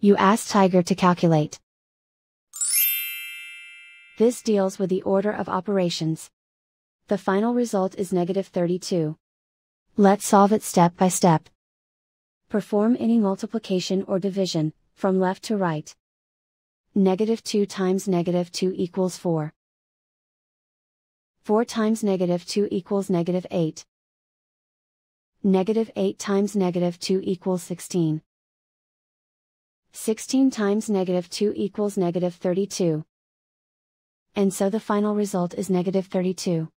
You ask Tiger to calculate. This deals with the order of operations. The final result is -32. Let's solve it step by step. Perform any multiplication or division, from left to right. -2 times -2 equals 4. 4 times -2 equals -8. -8 times -2 equals 16. 16 times -2 equals -32. And so the final result is -32.